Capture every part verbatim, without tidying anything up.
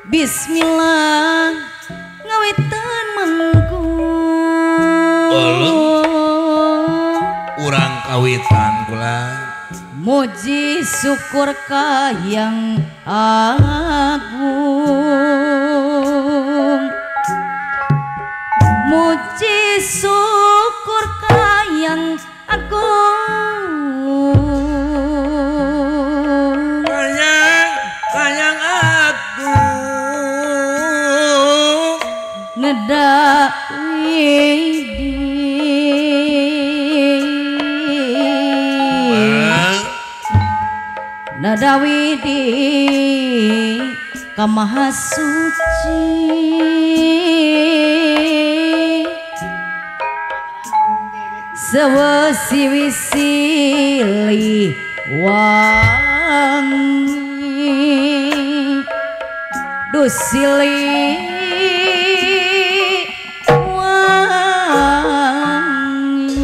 Bismillah ngawitan mangku urang kawitan kula muji syukur ka yang agung muji syukur ka yang agung kayang kayang agung neda Nadawidi ka maha suci sewesi-wisili wangi dusili wangi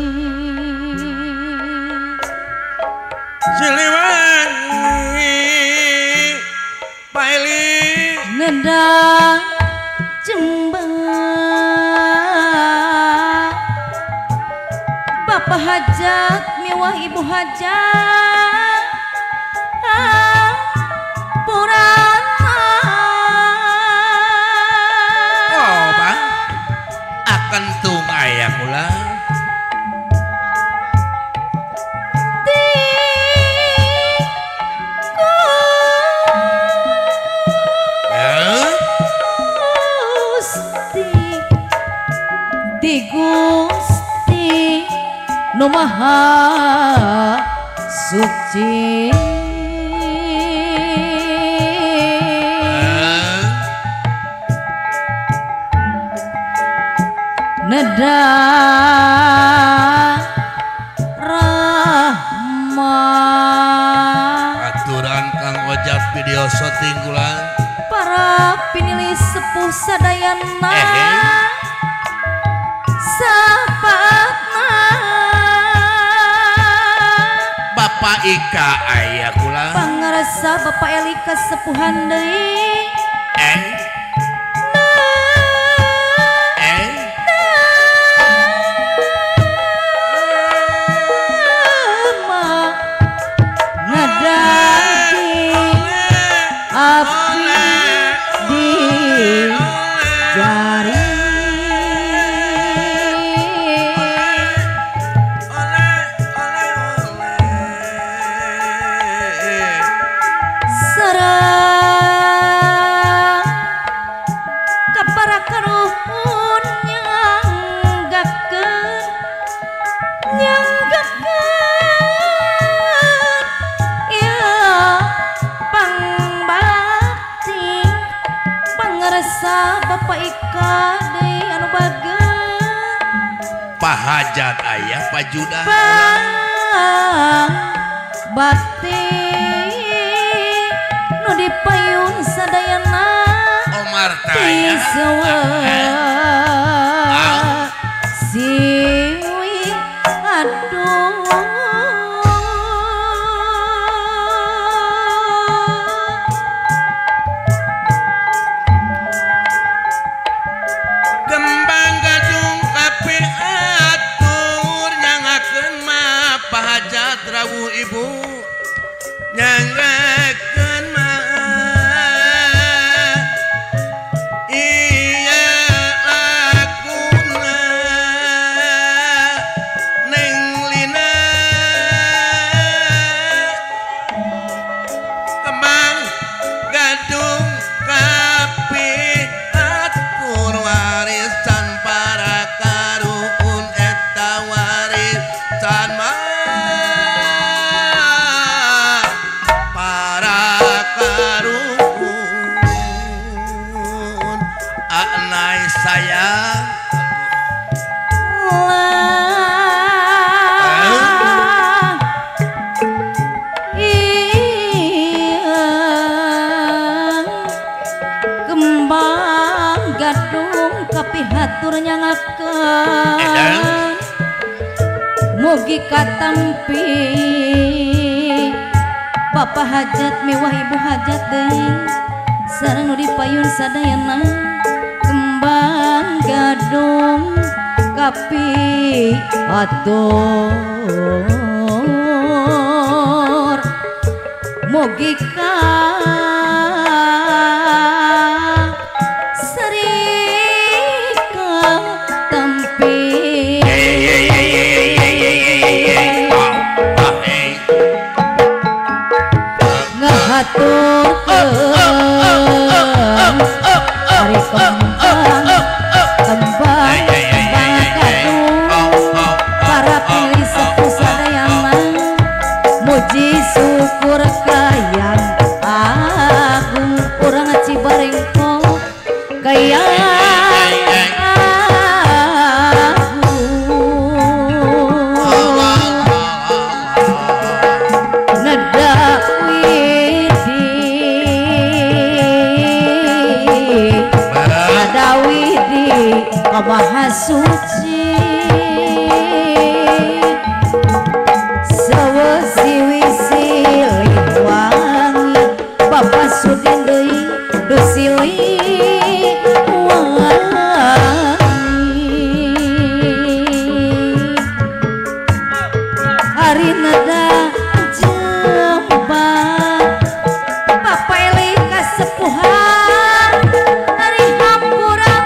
nendang jembah Bapak hajat miwah ibu hajat purana oh bang akan tung ayah kula Gusti Nu Maha Suci Neda Rahmat aturan Kang Ojat video syuting kula para pinilih sepuh sadayana eh. Sapatna Bapak Ika ayah kula pangarasa Bapak Elika sepuhan deui eh eh ma ngadagi api di jari Bapak Ika deui anu bageut pahajat ayah pajudah Bang bakti nu dipayun sadayana Omar tanya siwi aduh rawuh ibu nyangakeun mah iya akuna neng lina kembang gadung kapi atur warisan para karuhun eta warisan mah sayang kembang gadung kapihatur nyangakeun mugi katampi Bapak hajat mewah ibu hajat deui sareng nu dipayun sadayana kembang gadung kapi atur mogika serika tempi ngahaturkeun hari kembang kembang para pilih sepuh sadayana muji syukur kayang agung urang Cibarengkok kayang agung nada widi nada widi Maha suci sawasi-wisi wangi Bapak Sudin deui dusili wangi hari nada jembang Bapak Eli kasepuhan hari hampuran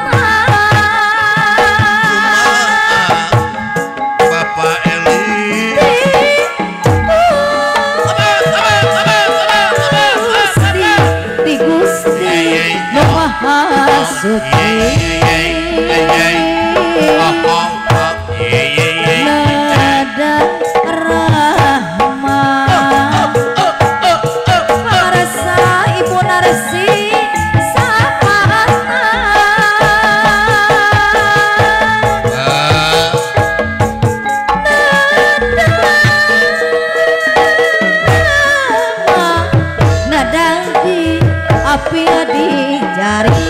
Bapak Eli Gusti Gusti Nu Maha Suci nada rahmat parasa Ibu Narsi api di jari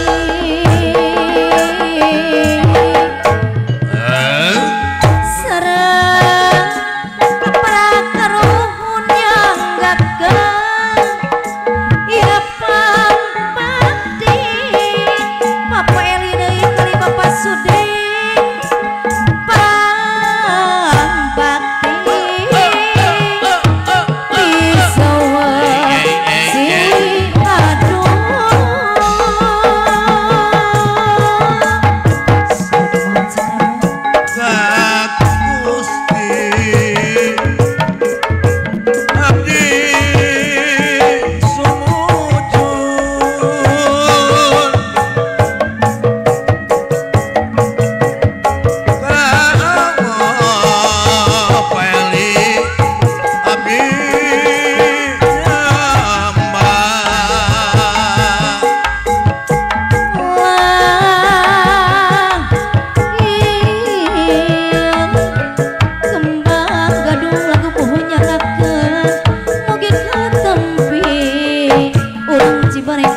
sareng kaprakaruhun yang gagal ya pambakti Bapak Eli deui kali Bapak Suding pambakti isawa si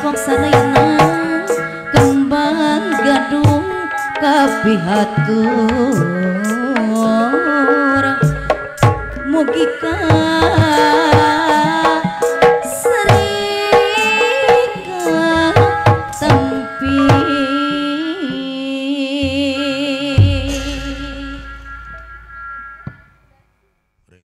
Cibarengkok sadayana kembang gadung kapi hatur